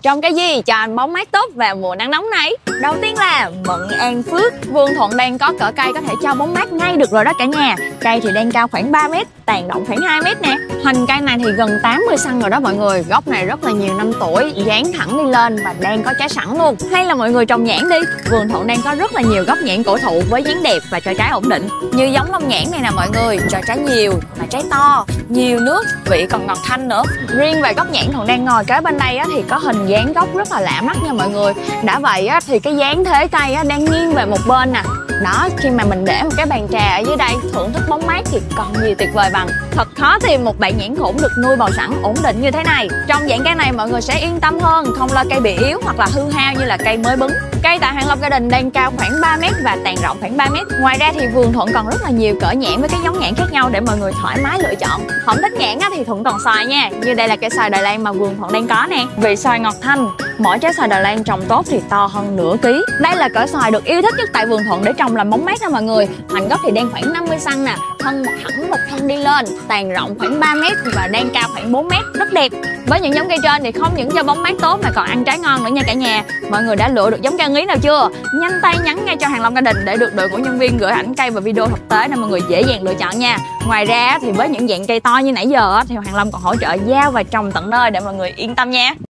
Trồng cây gì cho anh bóng mát tốt vào mùa nắng nóng này? Đầu tiên là Mận An Phước. Vườn Thuận đang có cỡ cây có thể cho bóng mát ngay được rồi đó cả nhà. Cây thì đang cao khoảng 3 mét, tàn rộng khoảng 2 mét nè. Hình cây này thì gần 80 cm rồi đó mọi người. Gốc này rất là nhiều năm tuổi, dáng thẳng đi lên và đang có trái sẵn luôn. Hay là mọi người trồng nhãn đi. Vườn Thuận đang có rất là nhiều gốc nhãn cổ thụ với dáng đẹp và cho trái ổn định. Như giống lông nhãn này nè mọi người, cho trái nhiều mà trái to, nhiều nước, vị còn ngọt thanh nữa. Riêng về gốc nhãn Thuận đang ngồi kế bên đây á, thì có hình dáng gốc rất là lạ mắt nha mọi người. Đã vậy á, thì cái dáng thế cây á, đang nghiêng về một bên nè. Đó, khi mà mình để một cái bàn trà ở dưới đây thưởng thức bóng mát thì còn gì tuyệt vời bằng. Thật khó tìm một bạn nhãn khủng được nuôi bầu sẵn ổn định như thế này. Trong dạng cây này mọi người sẽ yên tâm hơn, không lo cây bị yếu hoặc là hư hao như là cây mới bứng. Cây tại Hoàng Long Garden đang cao khoảng 3 mét và tàn rộng khoảng 3 mét. Ngoài ra thì vườn Thuận còn rất là nhiều cỡ nhãn với các giống nhãn khác nhau để mọi người thoải mái lựa chọn. Không thích nhãn á, thì Thuận còn xoài nha. Như đây là cây xoài Đài Loan mà vườn Thuận đang có nè. Vị xoài ngọt thanh, mỗi trái xoài Đài Loan trồng tốt thì to hơn nửa ký. Đây là cỡ xoài được yêu thích nhất tại vườn Thuận để trồng làm bóng mát đó mọi người. Hoành gốc thì đang khoảng 50 cm nè, thân thẳng một thân đi lên, tàn rộng khoảng 3 mét và đang cao khoảng 4 mét, rất đẹp. Với những giống cây trên thì không những cho bóng mát tốt mà còn ăn trái ngon nữa nha cả nhà. Mọi người đã lựa được giống cây ưng ý nào chưa? Nhanh tay nhắn ngay cho Hoàng Long Garden để được đội ngũ nhân viên gửi ảnh cây và video thực tế để mọi người dễ dàng lựa chọn nha. Ngoài ra thì với những dạng cây to như nãy giờ thì Hoàng Long còn hỗ trợ giao và trồng tận nơi để mọi người yên tâm nha.